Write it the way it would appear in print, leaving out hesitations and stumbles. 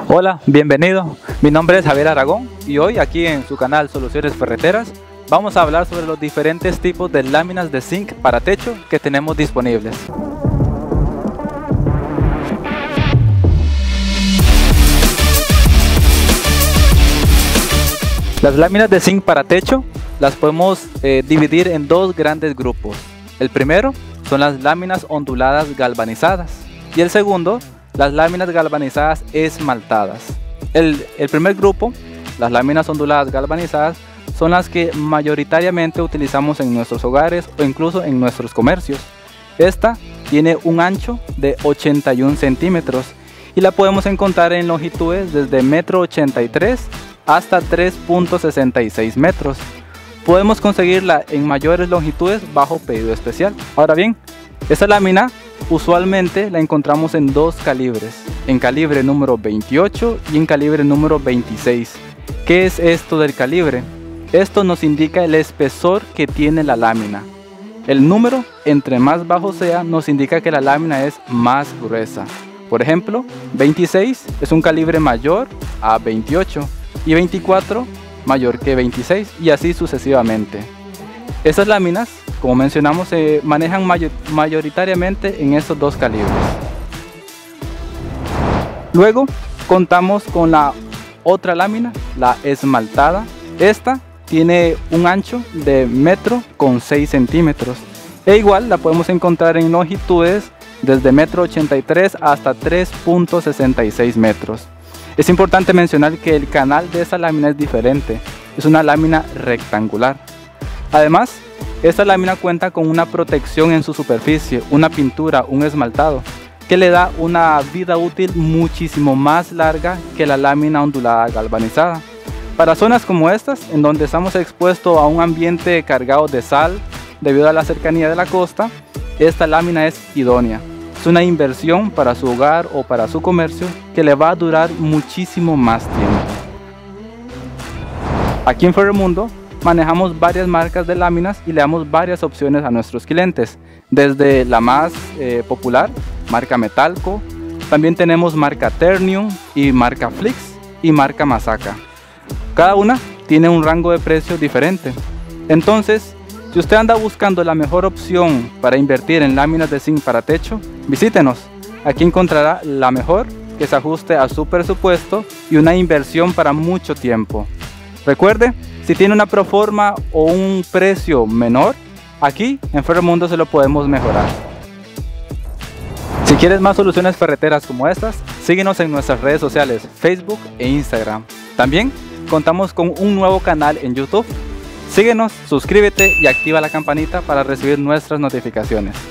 Hola, bienvenido. Mi nombre es Javier Aragón y hoy aquí en su canal Soluciones Ferreteras vamos a hablar sobre los diferentes tipos de láminas de zinc para techo que tenemos disponibles. Las láminas de zinc para techo las podemos dividir en dos grandes grupos. El primero son las láminas onduladas galvanizadas y el segundo, las láminas galvanizadas esmaltadas. El primer grupo, las láminas onduladas galvanizadas, son las que mayoritariamente utilizamos en nuestros hogares o incluso en nuestros comercios. Esta tiene un ancho de 81 centímetros y la podemos encontrar en longitudes desde 1,83 m hasta 3,66 metros. Podemos conseguirla en mayores longitudes bajo pedido especial. Ahora bien, esta lámina usualmente la encontramos en dos calibres, en calibre número 28 y en calibre número 26. ¿Qué es esto del calibre? Esto nos indica el espesor que tiene la lámina. El número, entre más bajo sea, nos indica que la lámina es más gruesa. Por ejemplo, 26 es un calibre mayor a 28 y 24 mayor que 26 y así sucesivamente. Estas láminas, como mencionamos, se manejan mayoritariamente en estos dos calibres. Luego contamos con la otra lámina, la esmaltada. Esta tiene un ancho de 1,6 m e igual la podemos encontrar en longitudes desde 1,83 m hasta 3,66 metros. Es importante mencionar que el canal de esta lámina es diferente, es una lámina rectangular. Además, esta lámina cuenta con una protección en su superficie, una pintura, un esmaltado, que le da una vida útil muchísimo más larga que la lámina ondulada galvanizada. Para zonas como estas, en donde estamos expuestos a un ambiente cargado de sal debido a la cercanía de la costa, esta lámina es idónea. Es una inversión para su hogar o para su comercio que le va a durar muchísimo más tiempo. Aquí en Ferremundo manejamos varias marcas de láminas y le damos varias opciones a nuestros clientes, desde la más popular, marca Metalco, también tenemos marca Ternium y marca Flix y marca Masaka. Cada una tiene un rango de precio diferente. Entonces, si usted anda buscando la mejor opción para invertir en láminas de zinc para techo, visítenos. Aquí encontrará la mejor que se ajuste a su presupuesto y una inversión para mucho tiempo. Recuerde, si tiene una proforma o un precio menor, aquí en Ferremundo se lo podemos mejorar. Si quieres más soluciones ferreteras como estas, síguenos en nuestras redes sociales, Facebook e Instagram. También contamos con un nuevo canal en YouTube. Síguenos, suscríbete y activa la campanita para recibir nuestras notificaciones.